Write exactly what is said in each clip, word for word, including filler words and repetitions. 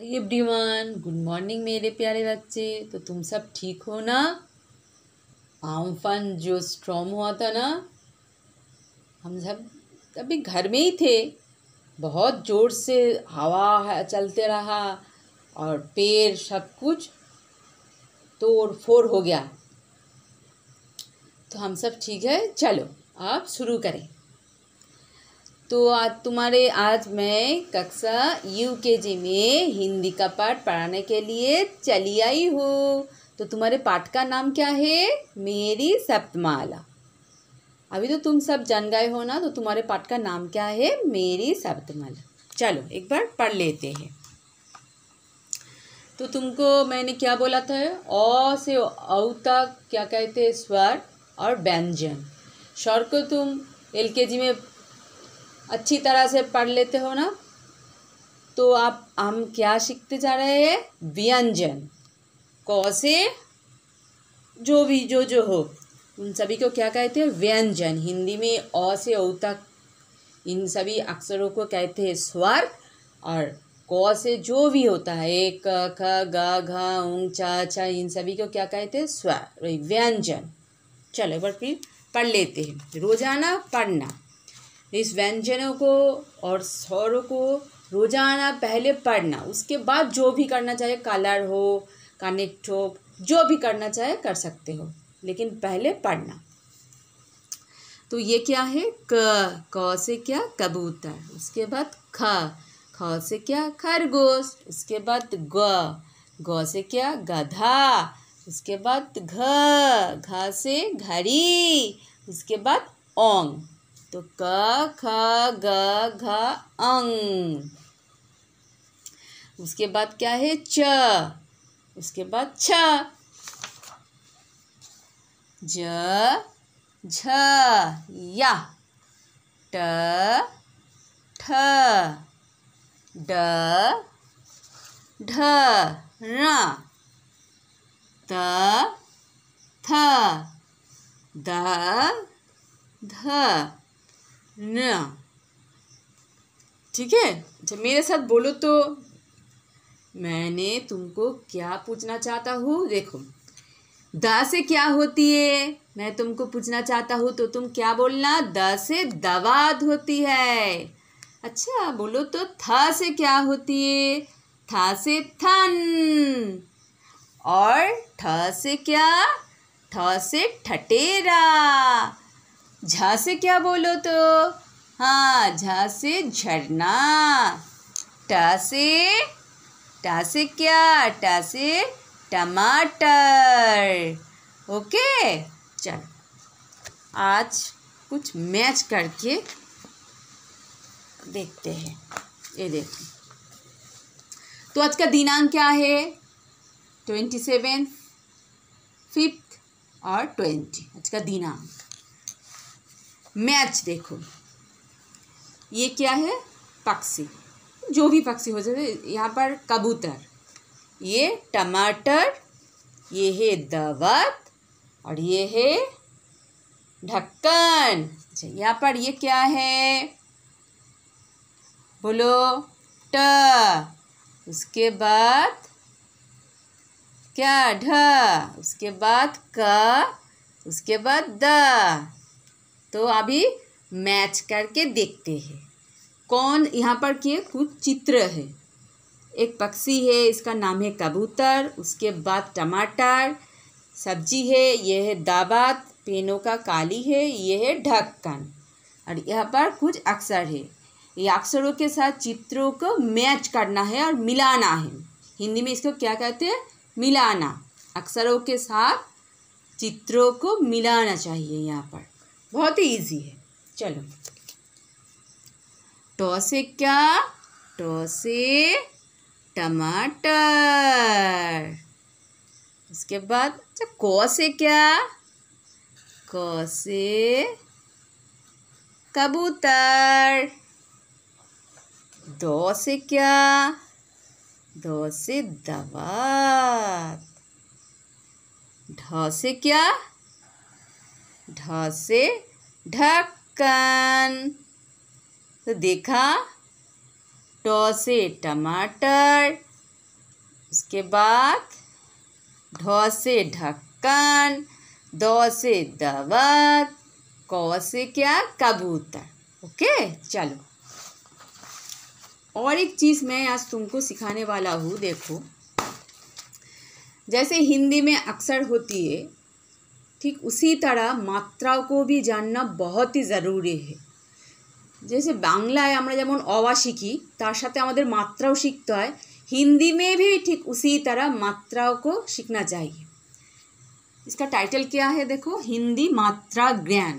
Everyone, good morning मेरे प्यारे बच्चे। तो तुम सब ठीक हो ना। आमफान जो स्ट्रॉम हुआ था ना, हम सब अभी घर में ही थे। बहुत ज़ोर से हवा चलते रहा और पेड़ सब कुछ तोड़ फोड़ हो गया। तो हम सब ठीक है, चलो आप शुरू करें। तो आज तुम्हारे आज मैं कक्षा यूकेजी में हिंदी का पाठ पढ़ाने के लिए चली आई हूँ। तो तुम्हारे पाठ का नाम क्या है? मेरी सप्तमाला। अभी तो तुम सब जान गए हो ना, तो तुम्हारे पाठ का नाम क्या है? मेरी सप्तमाला। चलो एक बार पढ़ लेते हैं। तो तुमको मैंने क्या बोला था? अ से औ तक क्या कहते हैं? स्वर और व्यंजन। स्वर को तुम एलकेजी में अच्छी तरह से पढ़ लेते हो ना। तो आप हम क्या सीखते जा रहे हैं? व्यंजन। क से जो भी जो जो हो उन सभी को क्या कहते हैं? व्यंजन। हिंदी में अ से औ तक इन सभी अक्षरों को कहते हैं स्वर, और क से जो भी होता है क ख ग घ ऊं च छ इन सभी को क्या कहते हैं? स्वर, व्यंजन। चलो एक बार फिर पढ़ लेते हैं। रोजाना पढ़ना। इस व्यंजनों को और स्वरों को रोजाना पहले पढ़ना, उसके बाद जो भी करना चाहे, कलर हो, कनेक्ट हो, जो भी करना चाहे कर सकते हो, लेकिन पहले पढ़ना। तो ये क्या है? क क से क्या? कबूतर। उसके बाद ख ख से क्या? खरगोश। उसके बाद ग ग से क्या? गधा। उसके बाद घ घ से घड़ी। उसके बाद औंग। तो क ख ग घ अंग। उसके बाद क्या है? च। उसके बाद छ। ज झ या ट ठ ड ढ ण त थ द ध न। ठीक है, अच्छा मेरे साथ बोलो। तो मैंने तुमको क्या पूछना चाहता हूँ? देखो, द से क्या होती है मैं तुमको पूछना चाहता हूँ, तो तुम क्या बोलना? द से दवात होती है। अच्छा बोलो तो थ से क्या होती है? थ से थन। और ठ से क्या? ठ से ठटेरा। झ से क्या बोलो तो? हाँ, झ से झरना। ट से ट से क्या? ट से टमाटर। ओके, चल आज कुछ मैच करके देखते हैं। ये देखो, तो आज का दिनांक क्या है? ट्वेंटी सेवन, फिफ्थ और ट्वेंटी। आज का दिनांक। मैच देखो, ये क्या है? पक्षी। जो भी पक्षी हो जाए, यहाँ पर कबूतर, ये टमाटर, ये है दवत, और ये है ढक्कन। अच्छा यहाँ पर ये क्या है? बोलो ट। उसके बाद क्या? ढ। उसके बाद क। उसके बाद द। तो अभी मैच करके देखते हैं। कौन यहाँ पर के कुछ चित्र है। एक पक्षी है, इसका नाम है कबूतर। उसके बाद टमाटर सब्जी है, ये है दावत, पेनों का काली है, ये है ढक्कन। और यहाँ पर कुछ अक्षर है। ये अक्षरों के साथ चित्रों को मैच करना है और मिलाना है। हिंदी में इसको क्या कहते हैं? मिलाना। अक्षरों के साथ चित्रों को मिलाना चाहिए। यहाँ पर बहुत ही इजी है। चलो, ट से क्या? ट से टमाटर। उसके बाद अच्छा क से क्या? क से कबूतर। द से क्या? द से दवात। ढ से क्या? ढ से ढक्कन। तो देखा, ट से टमाटर, उसके बाद ढ से ढक्कन, द से दवत, क से क्या कबूतर। ओके, चलो और एक चीज़ मैं आज तुमको सिखाने वाला हूँ। देखो, जैसे हिंदी में अक्षर होती है, ठीक उसी तरह मात्राओं को भी जानना बहुत ही ज़रूरी है। जैसे बांग्लाয় আমরা যেমন অ শিখি তার সাথে আমাদের মাত্রাও শিখতে হয়, हिंदी में भी ठीक उसी तरह मात्राओं को सीखना चाहिए। इसका टाइटल क्या है? देखो, हिंदी मात्रा ज्ञान।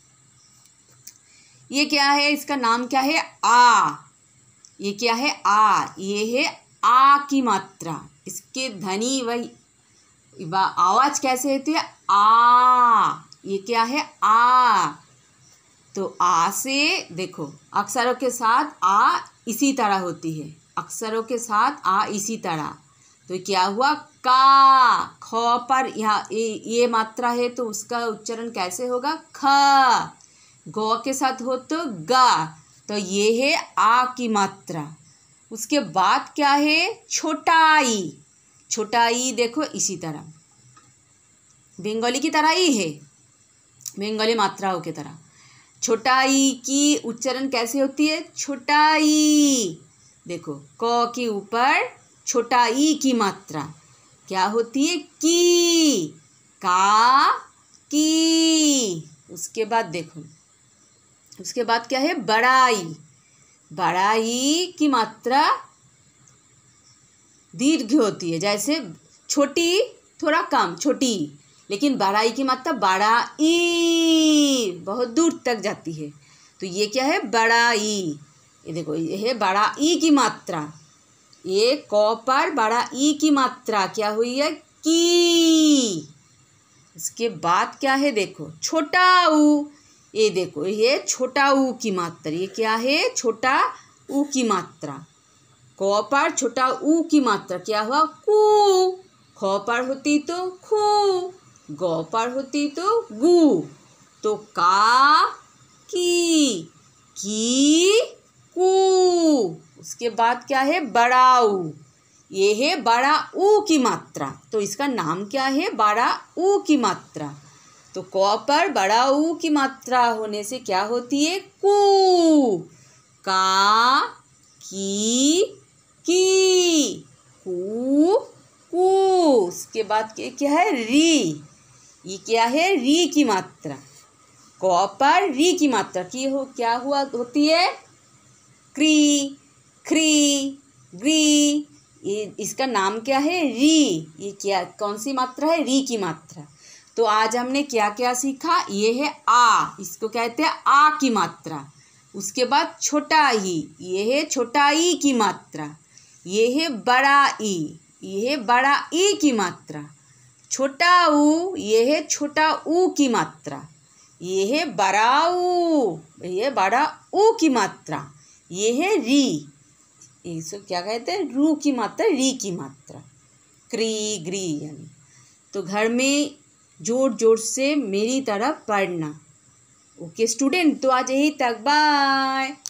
ये क्या है? इसका नाम क्या है? आ। ये क्या है? आ। ये है आ की मात्रा। इसके ध्वनि व आवाज़ कैसे होती है? आ। ये क्या है? आ। तो आ से देखो, अक्षरों के साथ आ इसी तरह होती है, अक्षरों के साथ आ इसी तरह। तो क्या हुआ? का। ख पर यहाँ ये, ये मात्रा है तो उसका उच्चारण कैसे होगा? ख। ग के साथ हो तो गा। तो ये है आ की मात्रा। उसके बाद क्या है? छोटाई। छोटाई देखो इसी तरह, बंगाली की तरह ही है, बंगाली मात्राओं की तरह। छोटाई की उच्चारण कैसे होती है? छोटाई। देखो, क के ऊपर छोटा ई की मात्रा क्या होती है? की। का, की। उसके बाद देखो, उसके बाद क्या है? बड़ाई। बड़ाई की मात्रा दीर्घ होती है। जैसे छोटी थोड़ा कम, छोटी, लेकिन बड़ाई की मात्रा बड़ा ई, बहुत दूर तक जाती है। तो ये क्या है? बड़ा ई। ये देखो, ये है बड़ा ई की मात्रा। ये क पर बड़ा ई की मात्रा क्या हुई है? की। इसके बाद क्या है? देखो, छोटा ऊ। ये देखो, ये छोटा ऊ की मात्रा। ये क्या है? छोटा ऊ की मात्रा। क पर छोटा ऊ की मात्रा क्या हुआ? कू। ख पर होती तो खू, ग पर होती तो गू। तो का, की, की, कू। उसके बाद क्या है? बड़ा ऊ। ये है बड़ा ऊ की मात्रा। तो इसका नाम क्या है? बड़ा ऊ की मात्रा। तो क पर बड़ा ऊ की मात्रा होने से क्या होती है? कू। का, की, की, कू, कू। उसके बाद क्या है? री। ये क्या है? री की मात्रा। क पर री की मात्रा की हो क्या हुआ होती है? क्री, क्री, ग्री। ये इसका नाम क्या है? री। ये क्या, कौन सी मात्रा है? री की मात्रा। तो आज हमने क्या क्या सीखा? ये है आ, इसको कहते हैं आ की मात्रा। उसके बाद छोटा ही, ये है छोटा ई की मात्रा। ये है बड़ा ई, ये है बड़ा ई की मात्रा। छोटा ऊ, ये है छोटा ऊ की मात्रा। ये है बड़ा ऊ, ये बड़ा ऊ की मात्रा। ये है री, इसको क्या कहते हैं? रू की मात्रा, री की मात्रा। क्री, ग्री यानी। तो घर में जोर जोर से मेरी तरह पढ़ना। ओके स्टूडेंट, तो आज यही तक, बाय।